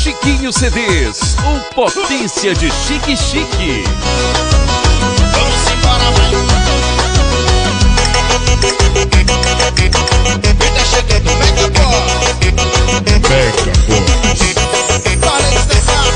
Chiquinho CDs, o potência de chique. Vamos embora, vai. Tá chegando o Mega Boss. Fala, Estefan.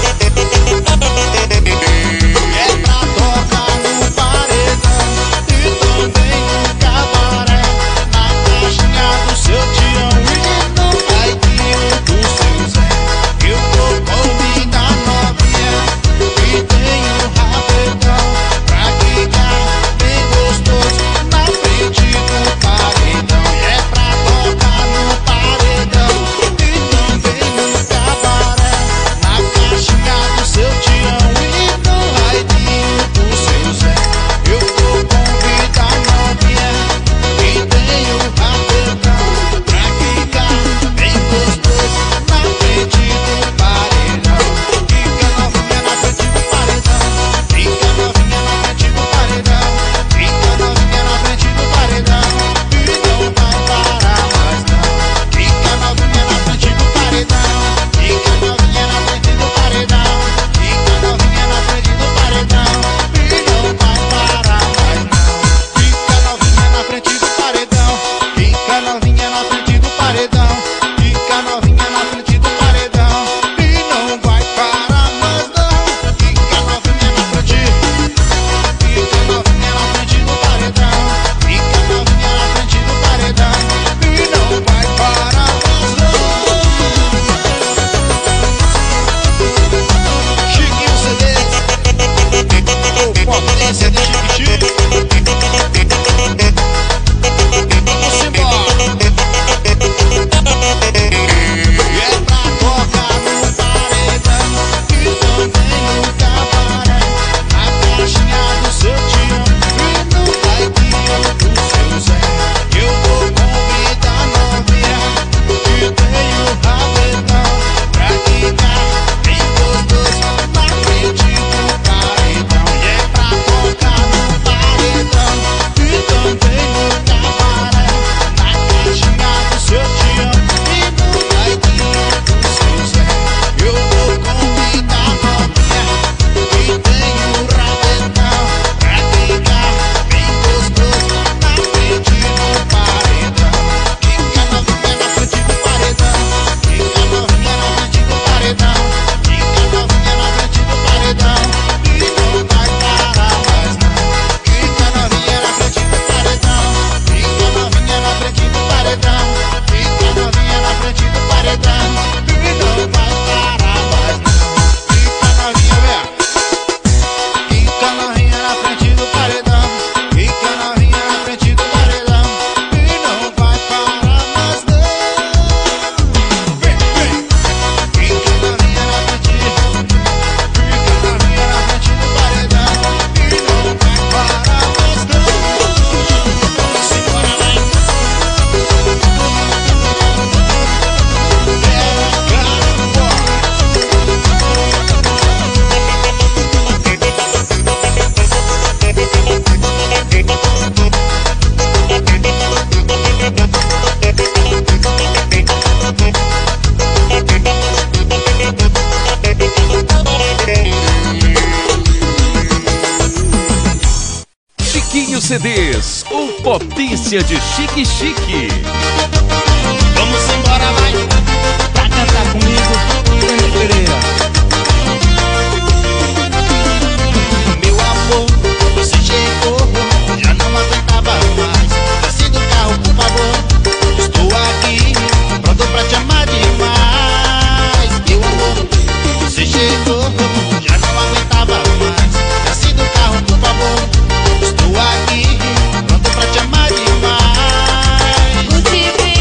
É pra tocar no paredão e também no cabaré, na caixinha do seu Tião e no caidinho do seu Zé. Eu vou convidar novinha e tenho rapidão pra ficar bem gostoso na frente do paredão. É pra tocar no paredão e também no cabaré, na caixinha do seu Tião e no raidinho do seu Zé. Eu vou convidar novinha e tenho rapidão pra ficar bem gostoso na frente do paredão. Fica novinha na frente do paredão. Fica novinha na frente do paredão. Fica novinha na frente do paredão e não vai parar mais não. Fica novinha na frente do paredão. Fica novinha na frente do paredão. Fica novinha na frente do paredão e não vai parar mais não. Fica novinha na frente do paredão. Fica novinha na frente do paredão. Fica novinha na frente do paredão e não vai parar mais não. Fica novinha na frente. Fica novinha na frente do paredão. Fica novinha na frente do paredão e não vai parar mais não. Chiquinho CDs, o potência de Chiquitinho. Vamos embora. É pra tocar no paredão e também no cabaré, na caixinha do seu Tião e no caidinho do seu Zé. Eu vou convidar novinha e tenho rapidão pra ficar bem gostoso na frente do paredão. E é pra tocar no paredão e também no cabaré, na caixinha do seu Tião e no caidinho do seu Zé. Eu vou convidar novinha e tenho rapidão pra ficar bem gostoso na frente do paredão. Fica novinha na frente do paredão. Fica novinha na frente do paredão. Fica novinha na frente do paredão e não vai parar mais não. Fica novinha na frente do paredão. Fica novinha na frente do paredão. Fica novinha na frente do paredão e não vai parar mais não. Fica novinha, velho. Fica novinha na frente do paredão. Fica novinha na frente do paredão e não vai parar mais não. Vem, vem. Fica novinha na frente. Fica novinha na frente do paredão e não vai parar mais não. Vamos embora, vai. Chiquinho CDs, o potência de chique. Vamos embora, vai. Pra cantar comigo, Fernando Pereira. Meu amor, você chegou, já não aguentava mais. Desce do carro, por favor. Estou aqui, pronto pra te amar demais. Meu amor, você chegou, já não aguentava mais. Desce do carro, por favor. Estou aqui, pronto pra te amar demais. O te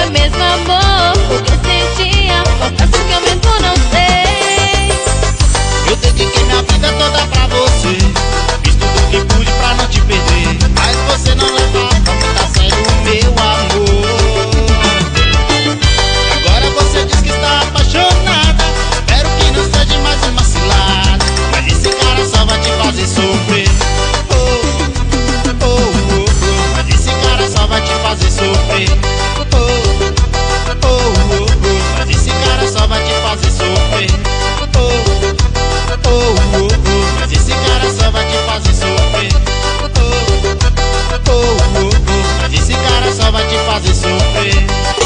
mesmo amor, o que sentia, confesso que aumentou, não sei. Eu dediquei minha vida toda pra você, fiz tudo que pude pra não te perder, mas você não leva muito a sério o meu amor. Agora você diz que está apaixonada, espero que não seja mais uma cilada, mas esse cara só vai te fazer sofrer. Oh, oh, oh, oh, mas esse cara só vai te fazer sofrer. Oh, oh, oh, oh, mas esse cara só vai te fazer sofrer. Oh, oh, oh, oh, mas esse cara só vai te fazer sofrer. Oh, oh, oh, oh, mas esse cara só vai te fazer sofrer.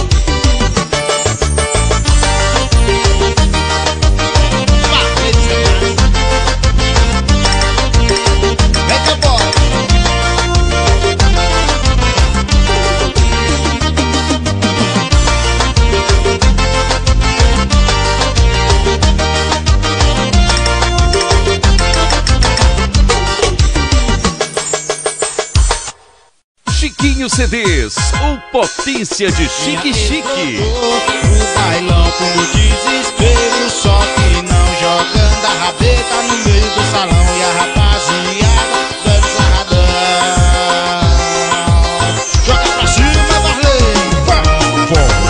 Chiquinho CDs, o potência de Chique Chique. O bailão com o desespero, só que não jogando a rabeta no meio do salão e a rapaziada dando sarradão. Joga pra cima, Marley.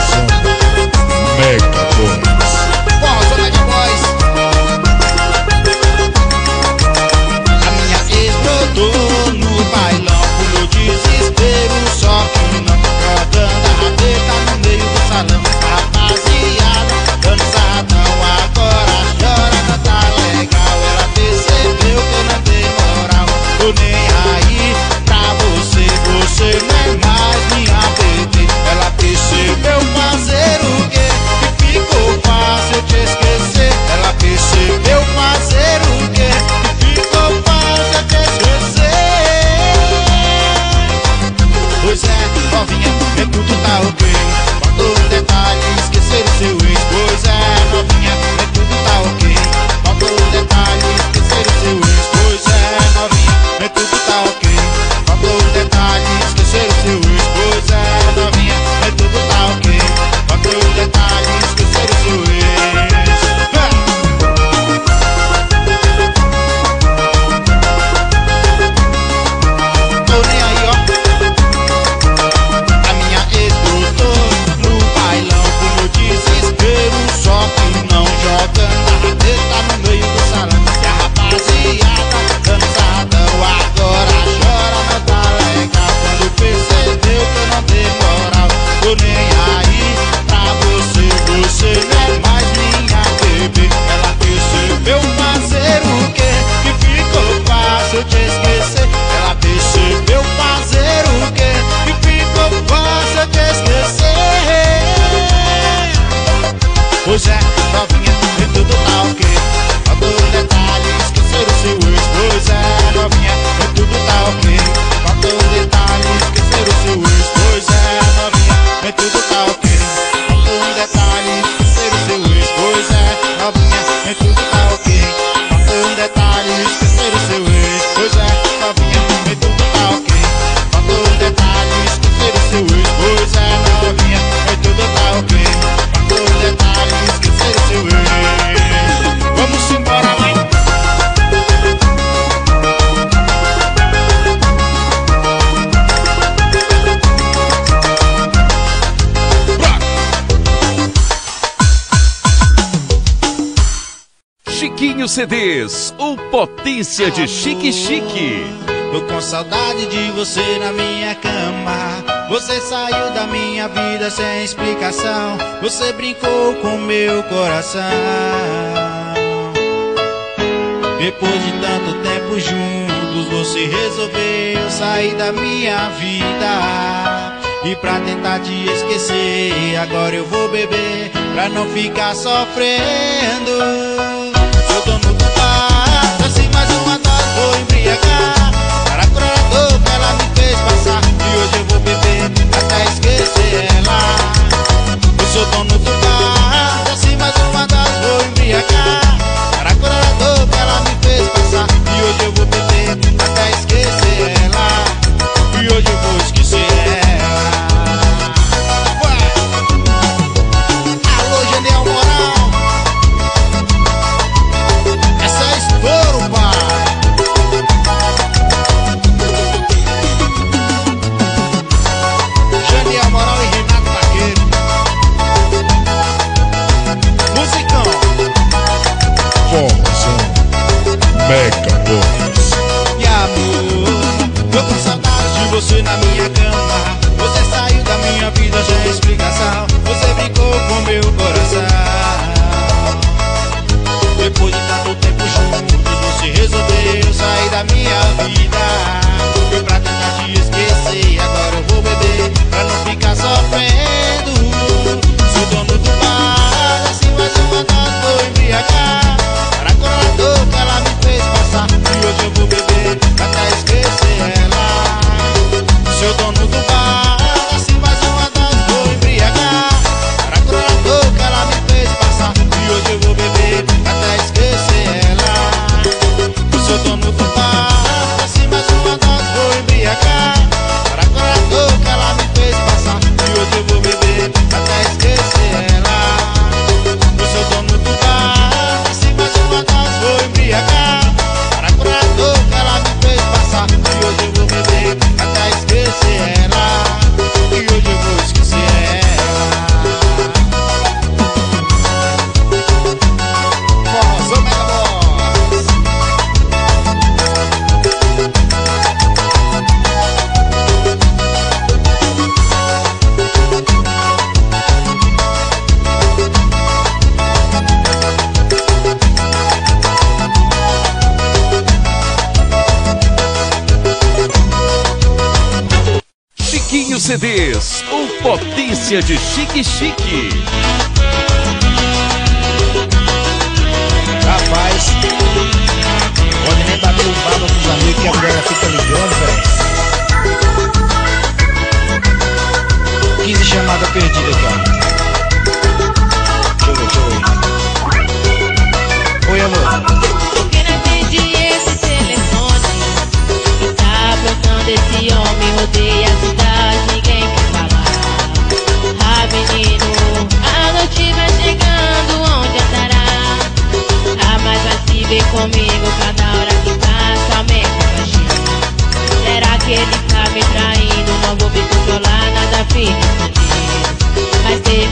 Mega Boys. Forza Mega Boys. A minha ex brotou no bailão com o desespero, só que não jogando a rabeta no meio do salão. A rapaziada dando sarradão, agora chora, não tá legal. Ela percebeu que eu não dei moral, tô nem aí pra você, você não é mais minha bebê. Ela percebeu fazer o quê? Que ficou fácil eu te esquecer. Ela percebeu fazer o quê? Que ficou fácil eu te esquecer. Pois é, novinha, nem tudo tá ok. Faltou um detalhe, esquecer o seu ex. Pois é, novinha, nem tudo tá ok. Faltou um detalhe, esquecer o seu ex. Pois é, novinha, nem tudo tá ok. Faltou um detalhe, esquecer o seu ex. Pois é, novinha, nem tudo tá ok. Faltou um detalhe, esquecer o seu ex. Tô nem aí, ó. A minha ex brotou no bailão com o desespero, só que não jogando a rabeta no meio do salão. E a rapaziada dando sarradão, agora chora, não tá legal. Quando percebeu que eu não dei moral, tô nem aí pra você, você não é mais minha bebê. Ela percebeu fazer o quê? Que ficou fácil eu te esquecer. Ela percebeu fazer o quê? Que ficou fácil eu te esquecer. Pois é, novinha, nem tudo tá ok. Faltou um detalhe, esquecer o seu ex. Pois é, novinha, nem tudo tá ok. Faltou um detalhe, esquecer o seu ex. Pois é, novinha, nem tudo tá ok. Faltou um detalhe, esquecer o seu ex. Pois é, novinha, nem tudo tá ok. Faltou um detalhe, esquecer o seu ex. Pois é, novinha, nem tudo tá ok. Faltou um detalhe, esquecer o seu ex. Pois é, novinha, nem tudo tá ok. Faltou um detalhe, esquecer o seu ex. Vamos embora, mãe. Chiquinho CDs, o potência de Chique Chique. Tô com saudade de você na minha cama. Você saiu da minha vida sem explicação. Você brincou com meu coração. Depois de tanto tempo juntos, você resolveu sair da minha vida. E pra tentar te esquecer, agora eu vou beber pra não ficar sofrendo. Eu tô no bar, desce mais uma dose, vou embriagar. Para curar a dor que ela me fez passar. E hoje eu vou beber até esquecer ela. Eu sou dono do bar, desce mais uma dose, vou embriagar. Para curar a dor que ela me fez passar. E hoje eu vou beber até esquecer ela. E hoje eu vou esquecer ela. Ué. Mega Boys. E amor, tô com saudade de você na minha cama. Você saiu da minha vida, já é explicação. Você brincou com meu coração. Depois de tanto tempo juntos, você resolveu sair da minha vida. Foi pra tentar te esquecer, agora eu vou beber pra não ficar sofrendo. Sou dono do bar, assim mais uma nós vou embriagar. Para curar a dor que ela me fez passar, e hoje eu vou beber até esquecer ela. Sou dono do bar, assim mais uma nós vou embriagar. Para curar a dor que ela me fez passar, e hoje eu vou beber até esquecer ela. Sou dono do bar, assim mais uma nós vou embriagar. Para curar a dor que ela me fez passar, e hoje eu vou beber até esquecer ela. Eu sou dono do bar, assim mais uma nós vou embriagar. Para curar a dor que ela me fez passar, e hoje eu vou beber até esquecer ela. E hoje eu vou esquecer ela. Forrozão Mega Boys. Chiquinho CDs, o Potência de Chique Chique. Rapaz, pode nem bater o baba com os amigos que a mulher fica ligando, velho. 15 chamadas perdidas aqui, ó. Deixa eu ver. Oi, amor. Porque não atendi esse telefone que tá procurando esse homem, rodeia a cidade, ninguém quer falar. Ah, menino, a noite vai chegando, onde andará? Ah, mas vai se ver comigo, cada hora que passa aumenta a paixão. Será que ele tá me traindo? Não vou me controlar, nada fica escondido. Mas teve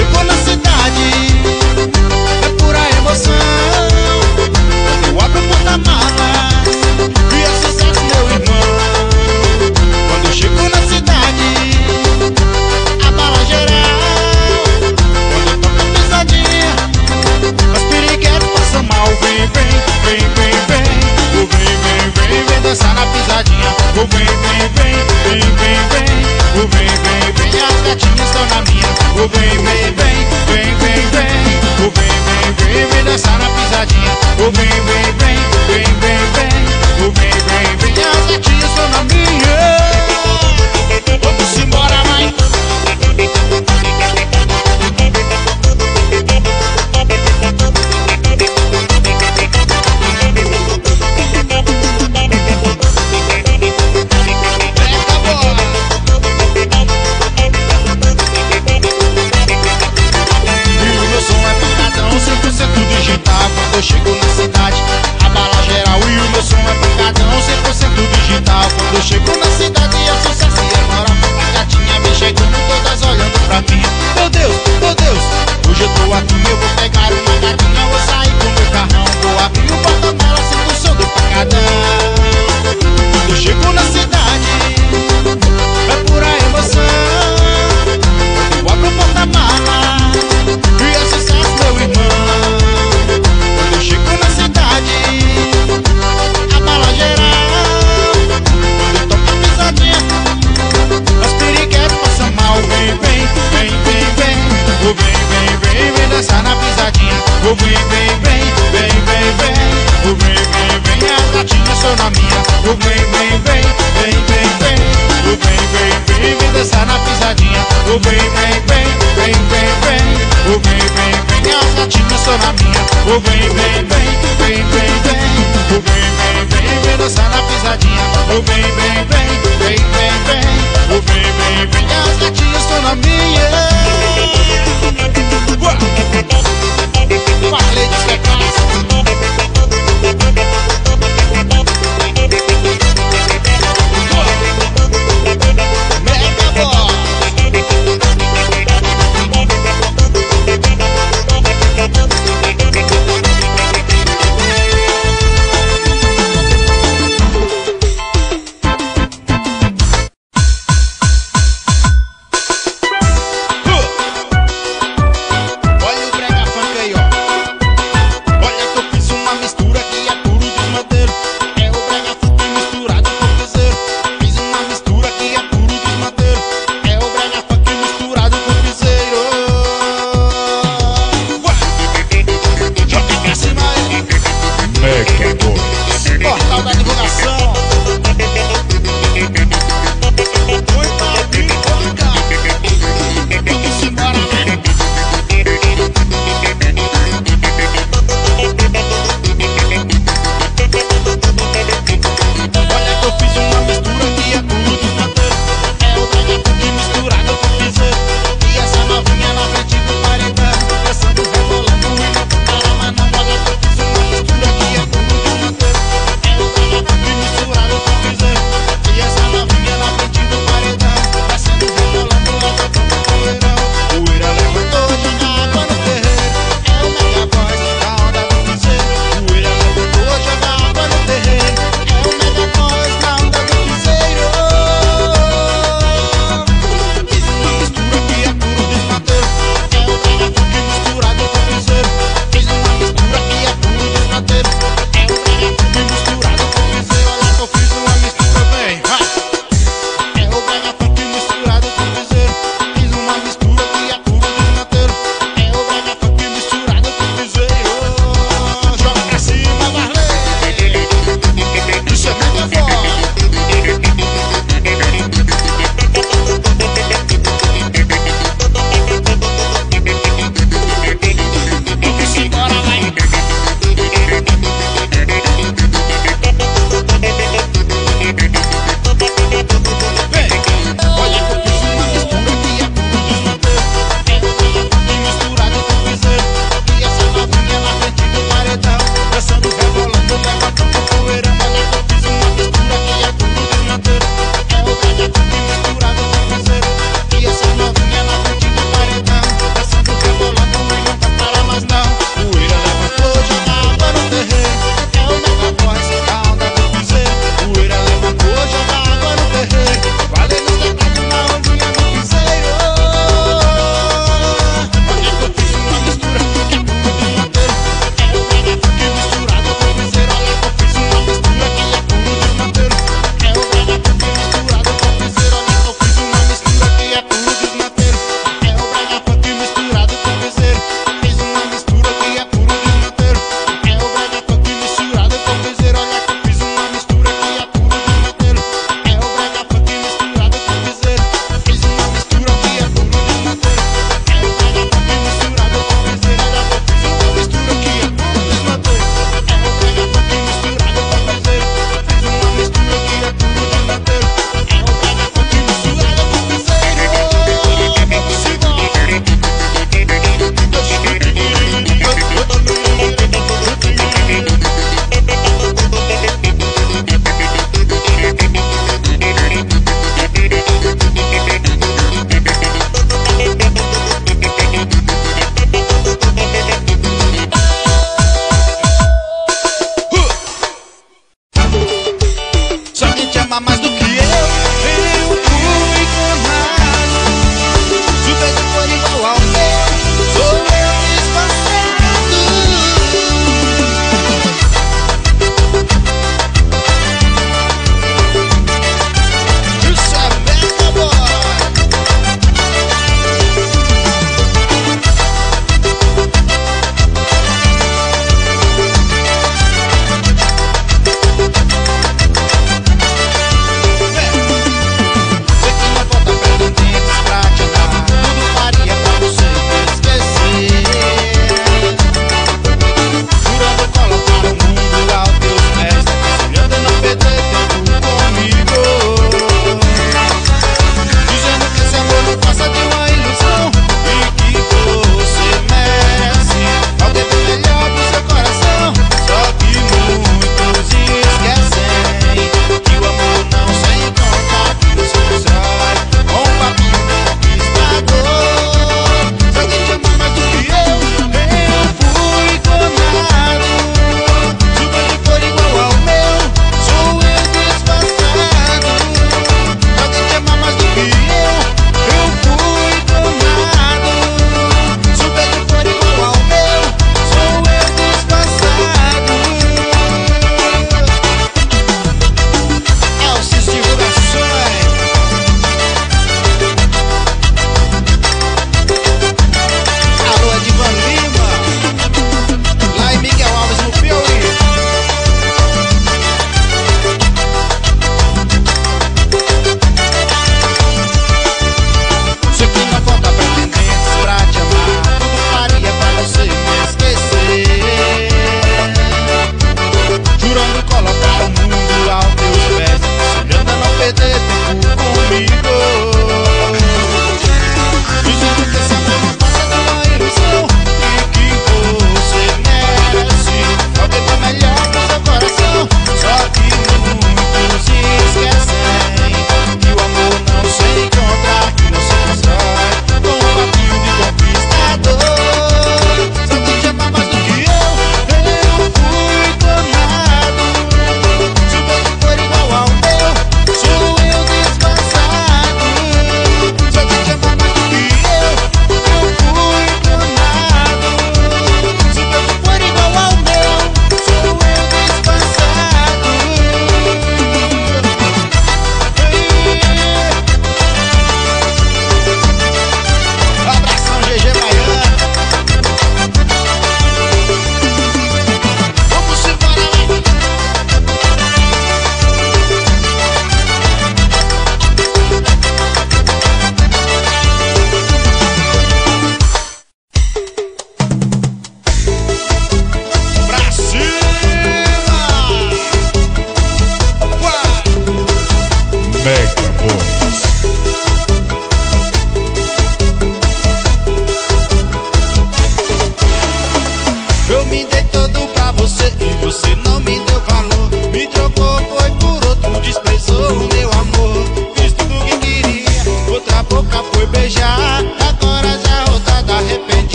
chego na cidade é pura emoção. Quando eu abro o porta-malas e é sucesso, meu irmão. Quando eu chego na cidade abala geral. Quando eu toco a pisadinha as piriguetas passam mal. Vem, vem, vem, vem, vem. Oh, vem, vem, vem, vem dançar na pisadinha. Oh, vem, vem, vem, vem, vem, vem. Oh, vem, vem, vem, as gatinhas estão na minha. Oh, vem, vem, vem, vem, vem, vem. Oh, vem, vem, vem, vem dançar na pisadinha. Oh, vem, vem, vem, vem, vem, vem. Oh, vem, vem, vem, as gatinhas estão na minha. Vamos embora, mãe. Quando eu chego na cidade, abala geral e o meu som é pancadão, 100% digital. Quando eu chego na cidade, é sucesso e é moral. A gatinha vem chegando, todas olhando pra mim. Meu Deus, hoje eu tô aqui, eu vou pegar uma gatinha, vou sair com meu carrão, vou abrir o porta-mala, sinto o som do pancadão. Quando eu chego na cidade, é pura emoção. Quando eu abro o porta-mala e é sucesso, meu irmão. Chego na cidade, abala geral. Quando eu toco a pisadinha as piriguetas passam mal. Vem, vem, vem, vem, vem. Oh, vem, vem, vem, vem dançar na pisadinha. Oh, vem, vem, vem, vem, vem, vem. Oh, vem, vem, vem, as gatinhas são na minha. Oh, vem, vem, vem, vem, vem, vem. Oh, vem, vem, vem, vem dançar na pisadinha. Oh, vem, vem, vem, vem, vem, vem. Oh, vem, vem, vem, as gatinhas são na minha. Oh, vem, vem, vem, vem, vem, vem. Oh, vem, vem, vem, vem dançar na pisadinha. Oh, vem, vem, vem, vem, vem, vem. Oh, vem, vem, vem, as gatinhas estão na minha. Falei de ser clássico. Mega Boss.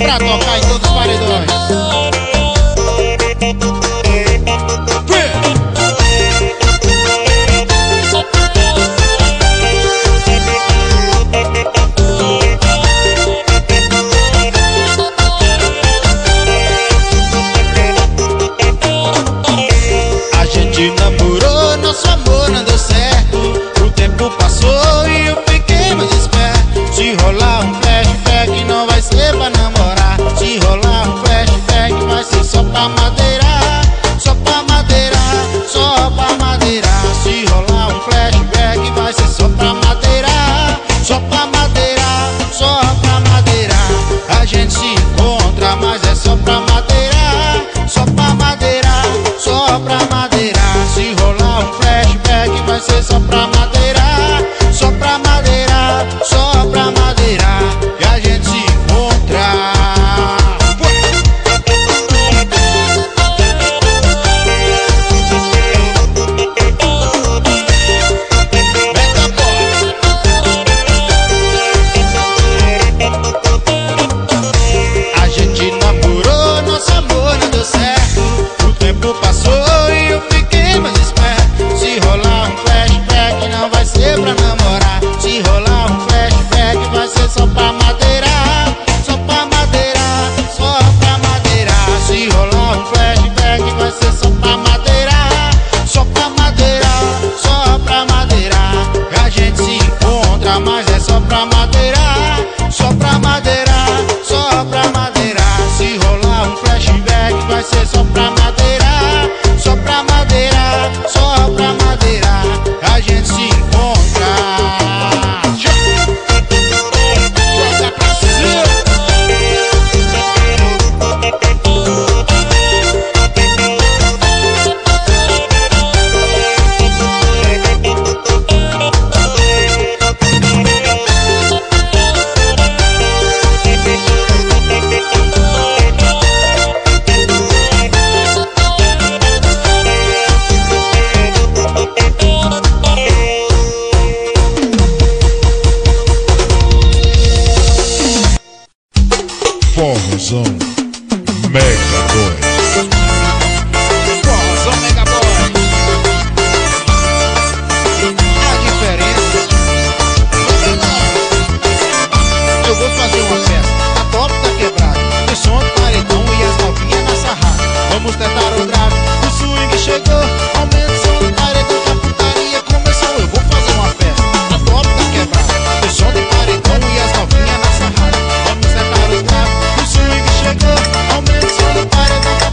pra tocar em todos os paredões. A gente namorou, nosso amor não deu certo. O tempo passou e eu fiquei mais esperto. Se rolar um flashback não vai ser pra namorar. Se rolar um flashback vai ser só pra madeirar. Só pra madeirar, só pra madeirar. Se rolar um flashback vai ser só pra madeirar. Só pra madeirar, só pra madeirar. A gente se encontra, mas é só pra madeirar. Só pra madeirar, só pra madeirar. Se rolar um flashback vai ser só pra madeirar. Só pra madeirar, só pra madeirar. E a gente se encontra. A gente namorou, nosso amor não deu certo. O tempo passou e eu fiquei mais esperto. Se rolar um flashback não vai ser pra namorar. Se rolar um flashback vai ser só pra madeirar. Só pra madeirar, só pra madeirar. Se rolar um flashback vai ser só pra madeirar. Só pra madeirar, só pra madeirar. A gente se encontra, mas é só pra madeirar. Só pra madeirar, só pra madeirar. Se rolar um flashback vai ser só pra madeirar. Só pra madeirar, só pra madeirar. A gente se encontra. Joga pra cima. Forrozão Mega Boys. Forrozão Mega Boys. A diferença. Eu vou fazer uma festa. A top tá quebrada. O som do paredão e as novinhas na sarrada. Vamos tentar o drive. O swing chegou. Aumenta o som do paredão que a putaria começou. Eu vou fazer uma festa. A top tá quebrada. O som do paredão e as novinhas na sarrada. Vamos tentar o drive. O swing chegou. Aumenta o som do paredão que a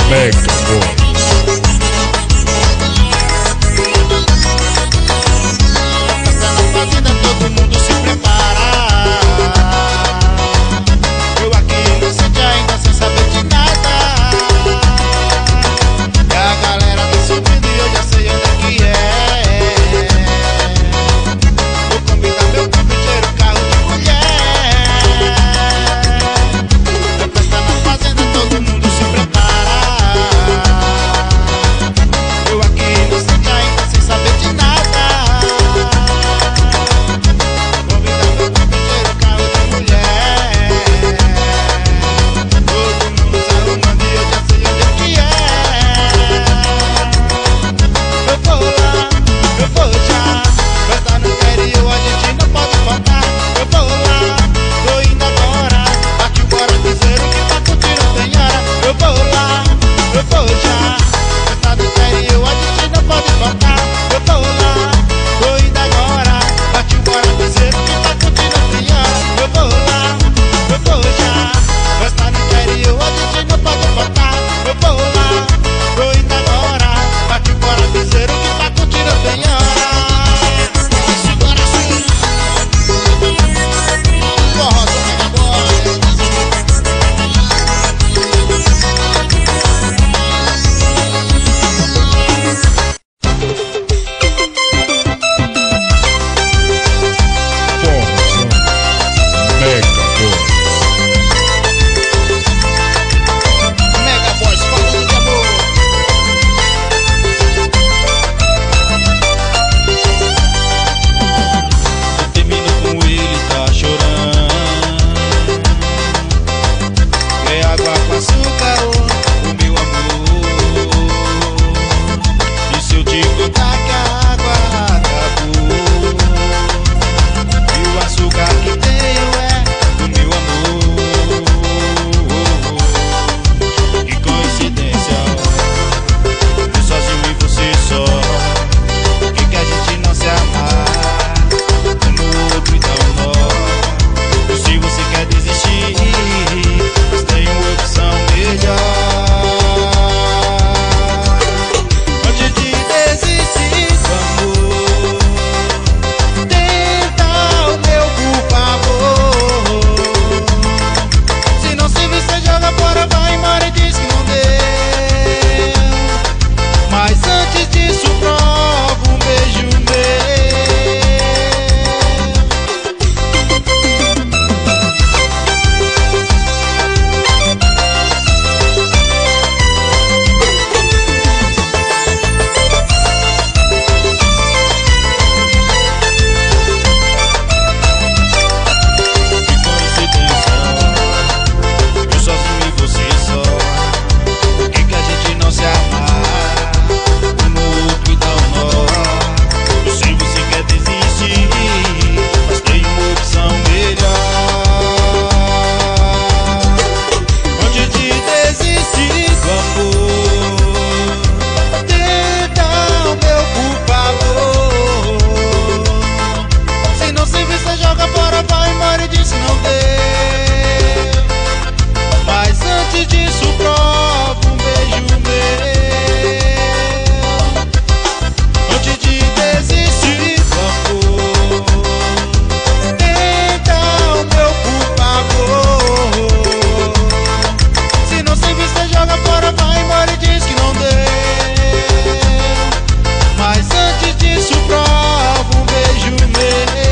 Mega Boys. Festa na fazenda, todo mundo se prepara. Eu aqui inocente ainda sem saber de nada. E a galera tá subindo e eu já sei onde é que é. Vou convidar meu companheiro, carro de mulher. É festa na fazenda, todo mundo se prepara. Eu aqui inocente ainda sem saber de nada. Convidar meu companheiro, carro de mulher. Todo mundo se arrumando e eu já sei onde é que é. Eu vou lá, eu vou já. Festa no interior, a gente não pode faltar. Eu vou lá, tô indo agora. Aqui o bora dizer o que tá curtindo tem hora. Eu vou lá, eu vou já. Festa no interior, a gente não pode faltar. Eu vou lá, tô indo agora. Aqui o bora dizer o que tá curtindo tem hora. Eu vou lá, eu vou já. Festa no interior, a gente não pode faltar. Eu vou lá, tô indo agora. Aqui o bora dizer o que tá curtindo tem hora. Segura assim. Forrozão Mega Boys. Forrozão Mega Boys. Mega Boys falando de amor. Eu termino com ele, tá chorando. Quer água com açúcar, o meu amor. E se eu te contar que a água acabou? E o açúcar que tenho é do meu amor. Que coincidência, eu sozinho e você só. Por que a gente não se amar? Um no outro e dá um nó. E se você quer desistir, mas tem uma opção melhor. Antes de desistir do amor, tenta o meu por favor. Se não servir, você joga fora, vai embora e diz que não deu. Mas antes disso, prova um beijo meu. Que coincidência, eu sozinho e você só. Por que a gente não se amar? Um no outro e dá um nó. Eu sei você quer desistir, mas tem uma opção melhor. Antes de desistir do amor, tenta o meu por favor. Se não servir, você joga fora, vai embora e diz que não deu. Mas antes disso, prova um beijo meu. Antes de desistir do amor, tenta o meu por favor. Se não servir, você joga fora, vai embora e diz que não deu. Mas antes disso, prova um beijo meu.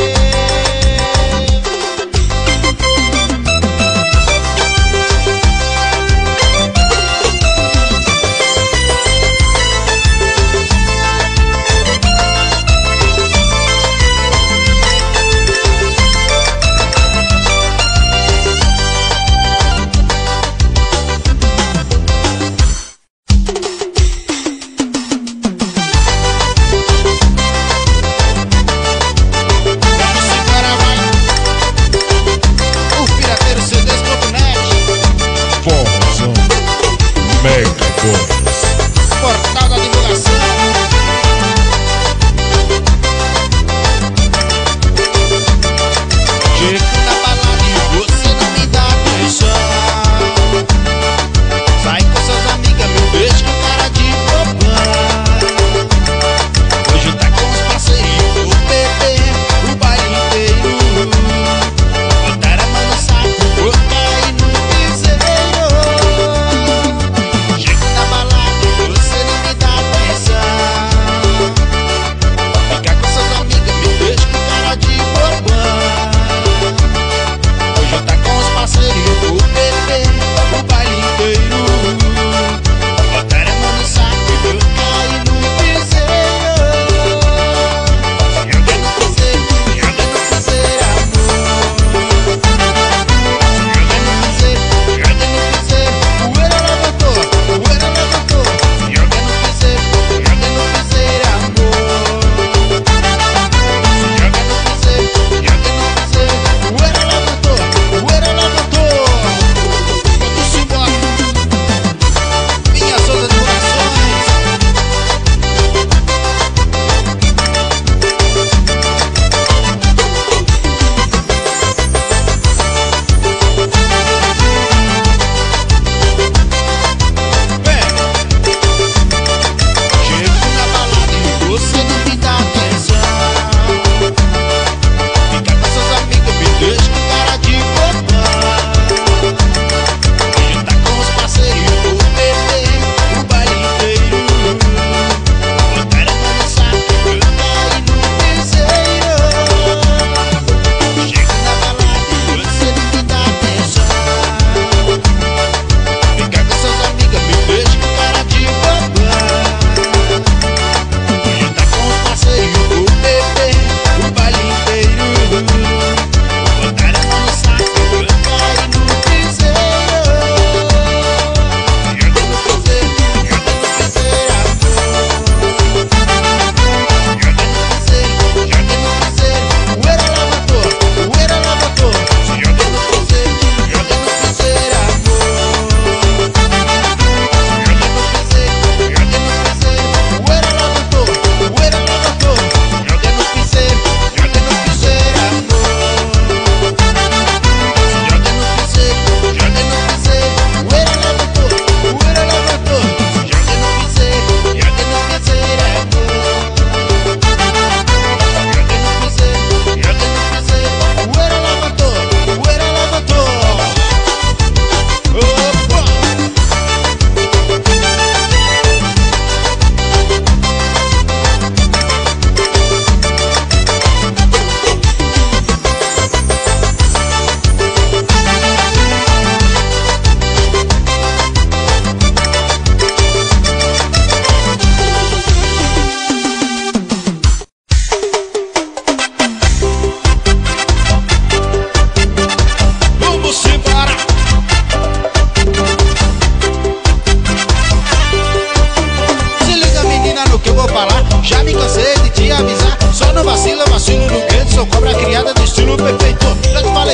Forrozão Mega Boys. Portal da divulgação. Chego na balada e você não me dá atenção. Sai com seus amigos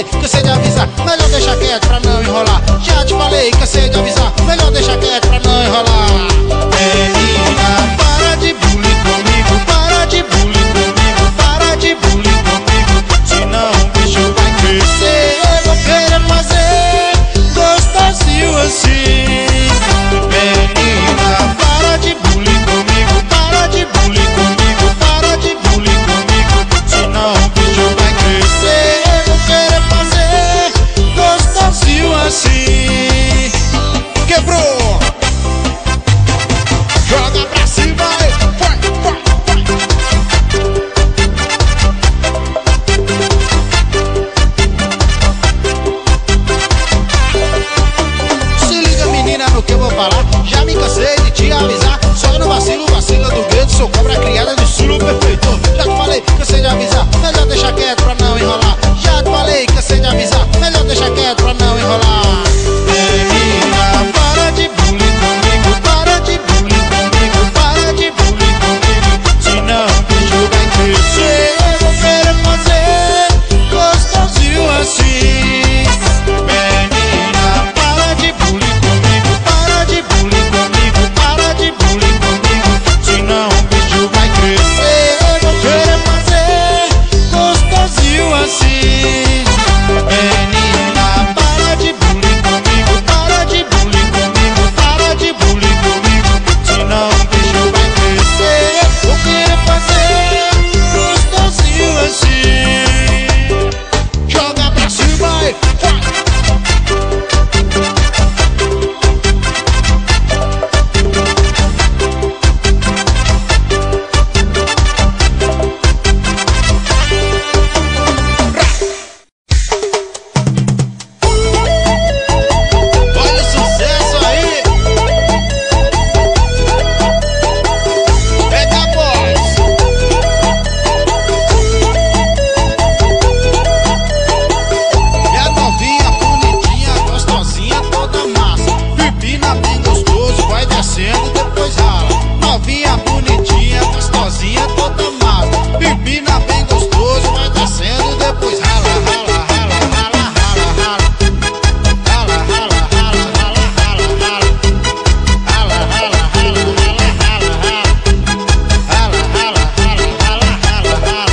cansei de avisar, melhor deixar quieto pra não enrolar. Já te falei, cansei de avisar, melhor deixar quieto pra não enrolar. Menina, para de bullying comigo, para de bullying comigo, para de bullying comigo, senão o bicho vai crescer. Eu vou querer fazer gostosinho assim. Menina, para de bullying comigo, para de bullying comigo, para de bullying comigo, senão o bicho vai crescer. Eu vou querer fazer gostosinho assim. Quebrou! Joga pra cima, vai, vai, vai. Se liga, menina, no que eu vou falar. Já me cansei de te avisar. Só no vacilo, vacila do dedo. Sou cobra criada do sul perfeito. Já te falei, cansei de avisar, melhor deixar quieto pra não enrolar. Já te falei, cansei de avisar, melhor deixar quieto pra não enrolar. Menina, para de bullying comigo, para de bullying comigo, para de bullying comigo, senão o bicho vai crescer. Eu vou querer fazer gostosinho assim. Menina, para de bullying comigo, para de bullying comigo, para de bullying comigo, senão o bicho vai crescer. Eu vou querer fazer gostosinho assim. Menina, para de bullying comigo, para de bullying comigo, para de bullying comigo, senão o bicho vai crescer. Eu vou querer fazer gostosinho assim. Joga pra cima, vai. Olha o sucesso aí. Pega a voz. E a novinha bonitinha, gostosinha, toda massa. Pepina bem gostoso, vai descendo, depois rala. Novinha bonitinha, gostosinha, toda massa. Pepina bem gostoso, vai descendo, depois rala, rala, rala, rala, rala, rala. Rala, rala, rala, rala, rala, rala. Rala, rala, rala, rala, rala, rala. Rala, rala, rala, rala, rala, rala.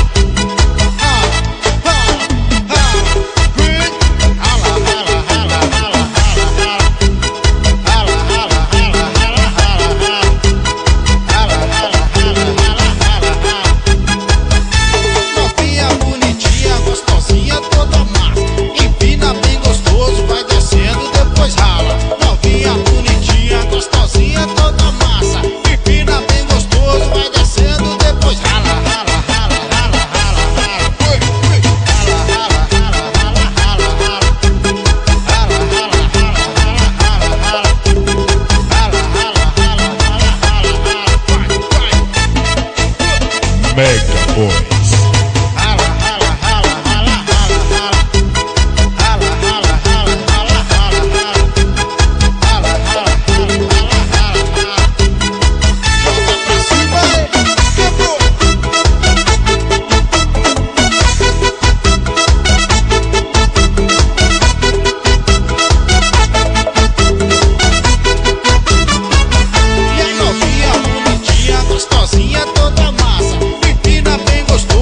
Novinha bonitinha, gostosinha, toda massa. Empina bem gostoso, vai descendo, depois rala. Novinha bonitinha, gostosinha, toda massa. Empina bem gostoso, vai descendo, depois rala, rala, rala, rala, rala, rala. Rala, rala, rala, rala, rala, rala. Rala, rala, rala, rala, rala, rala. Rala, rala, rala, rala, rala, rala. Vai, vai. Mega Boys. Rala, rala, rala, rala, rala, rala. Rala, rala, rala, rala, rala, rala. Rala, rala, rala, rala, rala, rala. Joga pra cima, quebrou. E a novinha bonitinha, gostosinha, toda massa. Empina bem gostoso.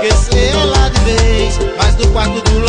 esquecer ela de vez. Mas do quarto do